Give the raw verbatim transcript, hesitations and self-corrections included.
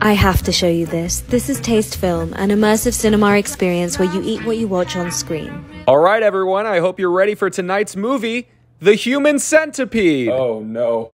I have to show you this. This is Taste Film, an immersive cinema experience where you eat what you watch on screen. All right, everyone, I hope you're ready for tonight's movie, The Human Centipede. Oh, no.